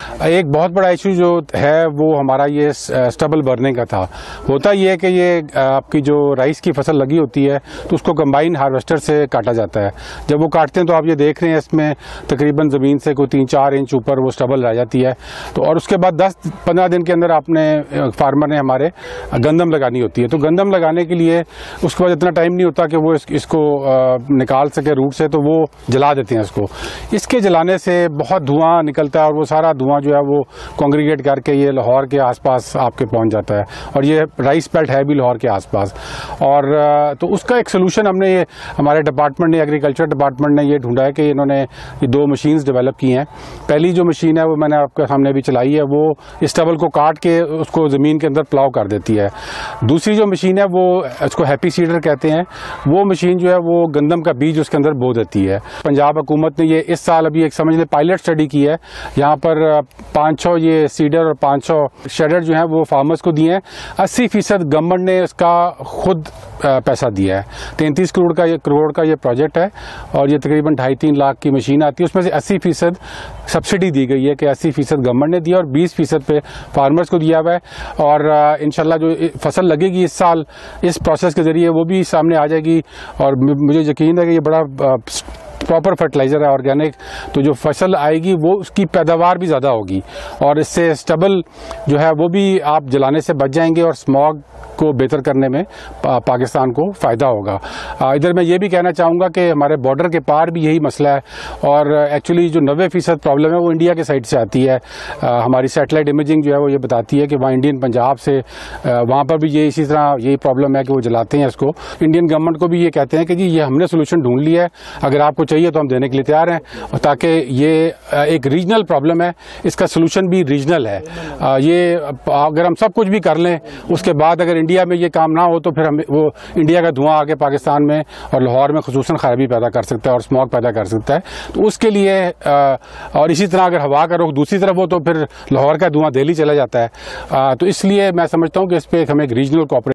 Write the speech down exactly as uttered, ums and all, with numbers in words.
एक बहुत बड़ा इशू जो है वो हमारा ये स्टबल बर्निंग का था। होता ये है कि ये आपकी जो राइस की फसल लगी होती है तो उसको कंबाइन हार्वेस्टर से काटा जाता है। जब वो काटते हैं तो आप ये देख रहे हैं इसमें तकरीबन ज़मीन से कोई तीन चार इंच ऊपर वो स्टबल रह जाती है। तो और उसके बाद दस पंद्रह दिन के अंदर आपने फार्मर ने हमारे गंदम लगानी होती है। तो गंदम लगाने के लिए उसके बाद इतना टाइम नहीं होता कि वो इस, इसको निकाल सके रूट से, तो वो जला देते हैं इसको। इसके जलाने से बहुत धुआं निकलता है और वो सारा धुआं जो है वो कॉन्ग्रीगेट करके ये लाहौर के आसपास आपके पहुंच जाता है, और ये राइस बेल्ट है भी लाहौर के आसपास। और तो उसका एक सोल्यूशन हमने ये हमारे डिपार्टमेंट ने, एग्रीकल्चर डिपार्टमेंट ने ये ढूंढा है कि इन्होंने ये दो मशीन्स डेवलप की हैं। पहली जो मशीन है वो मैंने आपके सामने भी चलाई है, वो स्टबल को काट के उसको ज़मीन के अंदर प्लाव कर देती है। दूसरी जो मशीन है वो उसको हैप्पी सीडर कहते हैं, वो मशीन जो है वो गंदम का बीज उसके अंदर बो देती है। पंजाब हुकूमत ने ये इस साल अभी एक समझ लें पायलट स्टडी की है, यहाँ पर पाँच सौ ये सीडर और पाँच सौ शेडर जो है वो फार्मर्स को दिए हैं। अस्सी फीसद गवर्नमेंट ने इसका खुद पैसा दिया है। तैंतीस करोड़ का ये करोड़ का ये प्रोजेक्ट है और ये तकरीबन ढाई तीन लाख की मशीन आती है। उसमें से अस्सी फीसद सब्सिडी दी गई है कि अस्सी फीसद गवर्नमेंट ने दिया और बीस फीसद पे फार्मर्स को दिया हुआ है। और इंशाल्लाह जो फसल लगेगी इस साल इस प्रोसेस के जरिए वो भी सामने आ जाएगी। और मुझे यकीन है कि ये बड़ा प्रॉपर फर्टिलाइज़र है, ऑर्गेनिक, तो जो फसल आएगी वो उसकी पैदावार भी ज़्यादा होगी और इससे स्टबल जो है वो भी आप जलाने से बच जाएंगे और स्मॉग को बेहतर करने में पा, पाकिस्तान को फ़ायदा होगा। इधर मैं ये भी कहना चाहूँगा कि हमारे बॉर्डर के पार भी यही मसला है और एक्चुअली जो नब्बे फीसद प्रॉब्लम है वो इंडिया के साइड से आती है। आ, हमारी सैटेलाइट इमेजिंग जो है वो ये बताती है कि वहाँ इंडियन पंजाब से वहाँ पर भी ये इसी तरह यही प्रॉब्लम है कि वो जलाते हैं इसको। इंडियन गवर्नमेंट को भी ये कहते हैं कि जी ये हमने सोल्यूशन ढूंढ लिया है, अगर आपको चाहिए तो हम देने के लिए तैयार हैं, ताकि ये एक रीजनल प्रॉब्लम है, इसका सोल्यूशन भी रीजनल है। ये अगर हम सब कुछ भी कर लें उसके बाद अगर इंडिया में ये काम ना हो तो फिर हम वो इंडिया का धुआं आके पाकिस्तान में और लाहौर में खुसूसन खराबी पैदा कर सकता है और स्मॉग पैदा कर सकता है। तो उसके लिए और इसी तरह अगर हवा का रुख दूसरी तरफ हो तो फिर लाहौर का धुआं दिल्ली चला जाता है। तो इसलिए मैं समझता हूँ कि इस पर हमें एक रीजनल कॉपरेशन